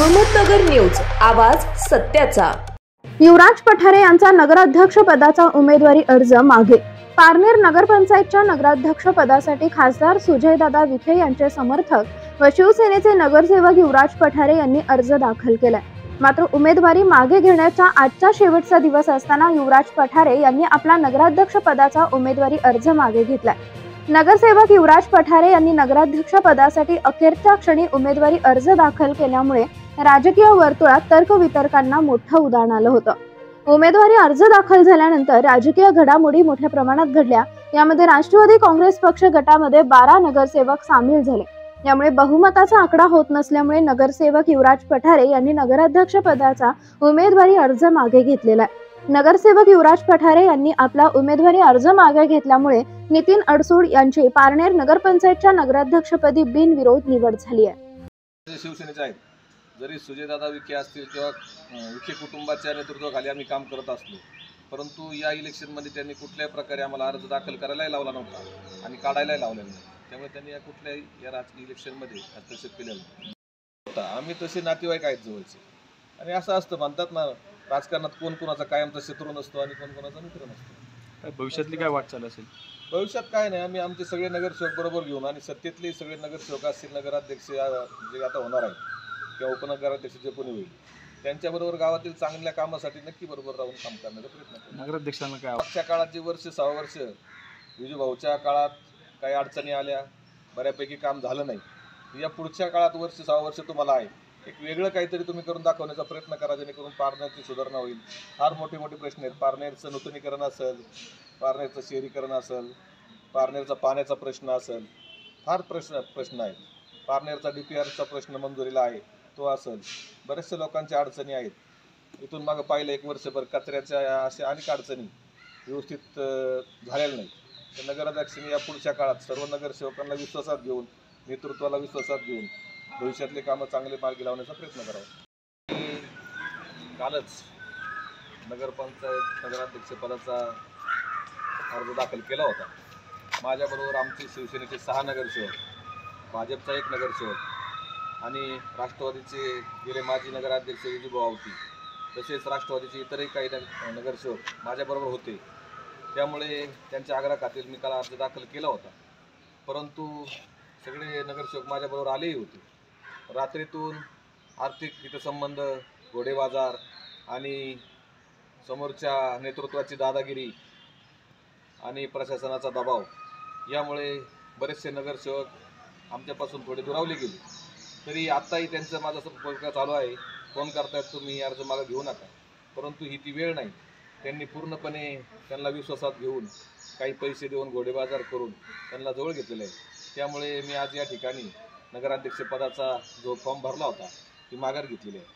Ahmednagar news, आवाज सत्याचा। युवराज पठारे यांचा नगराध्यक्ष पदाचा उमेदवारी अर्ज मागे। पारनेर नगरपंचायतच्या नगराध्यक्ष पदासाठी खासदार सुजयदादा विखे यांचे समर्थक व शिवसेनेचे नगरसेवक युवराज पठारे यांनी अर्ज दाखल केलाय। मात्र उमेदवारी मागे घेण्याचा आजचा शेवटचा दिवस असताना युवराज पठारे यांनी आपला नगराध्यक्ष पदाचा उमेदवारी अर्ज मागे घेतलाय। नगरसेवक युवराज पठारे यांनी नगराध्यक्ष पदासाठी अखेरच्या क्षणी उमेदवारी अर्ज दाखल केल्यामुळे राजकीय वर्तुळात तर्कवितर्कांना मोठं उधाण आलं होतं। उमेदवारी अर्ज दाखल झाल्यानंतर राजकीय घडामोडी मोठ्या प्रमाणात घडल्या। यामध्ये राष्ट्रवादी काँग्रेस पक्ष गटामध्ये 12 नगरसेवक सामील झाले। यामुळे बहुमताचा आकडा होत नसल्यामुळे नगरसेवक युवराज पठारे यांनी नगराध्यक्ष पदाचा उमेदवारी अर्ज मागे घेतलेला आहे। नगरसेवक युवराज पठारे यांनी आपला उमेदवारी अर्ज मागे घेतल्यामुळे नितीन अडसूड यांची पारनेर नगरपंचायतच्या नगराध्यक्षपदी बिनविरोध निवड झाली आहे। शिवसेनेचे आहेत, जरी सुजयदादा विखे असतील किंवा विखे कुटुंबाच्या नेतृत्वाखाली आम्ही काम करत असलो, परंतु या इलेक्शनमध्ये त्यांनी कुठल्याही प्रकारे आम्हाला अर्ज दाखल करायलाही लावला नव्हता आणि काढायलाही लावलेला नाही। त्यामुळे त्यांनी कुठल्याही या राजकीय इलेक्शनमध्ये हस्तक्षेप केलेला नव्हता। आम्ही तसे नातेवाईक आहेत जवळचे, आणि असं असतं म्हणतात ना, राजकारणात कोण कोणाचा कायमचा शत्रू नसतो आणि कोण कोणाचा मित्र नसतो। भविष्यातली काय वाटचाल असेल? भविष्यात काय नाही, आम्ही आमचे सगळे नगरसेवक बरोबर घेऊन आणि सत्तेतले सगळे नगरसेवक असतील, नगराध्यक्ष जे आता होणार आहेत किंवा उपनगराध्यक्ष जे कोणी होईल, त्यांच्याबरोबर गावातील चांगल्या कामासाठी नक्की बरोबर राहून काम करण्याचा प्रयत्न करू। नगराध्यक्षांना काय मागच्या काळात जे वर्ष 6 वर्ष विजूभाऊच्या काळात काही अडचणी आल्या, बऱ्यापैकी काम झालं नाही। या पुढच्या काळात वर्ष 6 वर्ष तुम्हाला आहे, एक वेगळं काहीतरी तुम्ही करून दाखवण्याचा प्रयत्न करा, जेणेकरून पारनेरची सुधारणा होईल। फार मोठे मोठे प्रश्न आहेत, पारनेरचं नूतनीकरण असेल, पारनेरचं शहरीकरण असेल, पारनेरचा पाण्याचा प्रश्न असेल, फार प्रश्न आहेत। पारनेरचा DPRचा प्रश्न मंजुरीला आहे तो असेल, बरेचशा लोकांच्या अडचणी आहेत। इथून मागं पाहिलं 1 वर्षभर कचऱ्याच्या अशा अनेक अडचणी व्यवस्थित झालेल्या नाहीत। तर नगराध्यक्षांनी या पुढच्या काळात सर्व नगरसेवकांना विश्वासात घेऊन, नेतृत्वाला विश्वासात घेऊन भविष्यातले कामं चांगले मार्गी लावण्याचा प्रयत्न करावा। कालच नगरपंचायत नगराध्यक्ष पदाचा अर्ज दाखल केला होता। माझ्याबरोबर आमचे शिवसेनेचे 6 नगरसेवक, भाजपचा 1 नगरसेवक आणि राष्ट्रवादीचे गेले माजी नगराध्यक्ष विजूभाऊ आवटी, तसेच राष्ट्रवादीचे इतरही काही नगरसेवक माझ्याबरोबर होते। त्यामुळे त्यांच्या आग्रहाखातीर मी काल अर्ज दाखल केला होता, परंतु सगळे नगरसेवक माझ्याबरोबर आलेही होते। रात्रीतून आर्थिक हितसंबंध, घोडेबाजार आणि समोरच्या नेतृत्वाची दादागिरी आणि प्रशासनाचा दबाव यामुळे बरेचसे नगरसेवक आमच्यापासून थोडे दुरावले गेले। तरी आत्ताही त्यांचं माझा संपर्क चालू आहे, फोन करतायत तुम्ही अर्ज मागे घेऊ नका, परंतु ही ती वेळ नाही। त्यांनी पूर्णपणे त्यांना विश्वासात घेऊन काही पैसे देऊन घोडेबाजार करून त्यांना जवळ घेतलेलं आहे। त्यामुळे मी आज या ठिकाणी नगराध्यक्ष पदाचा जो फॉर्म भरला होता ती माघार घेतलेली आहे।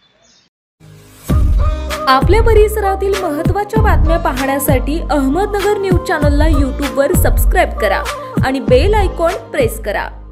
आपल्या परिसरातील महत्त्वाच्या बातम्या पाहण्यासाठी अहमदनगर न्यूज चॅनलला YouTube वर सबस्क्राईब करा आणि बेल आयकॉन प्रेस करा।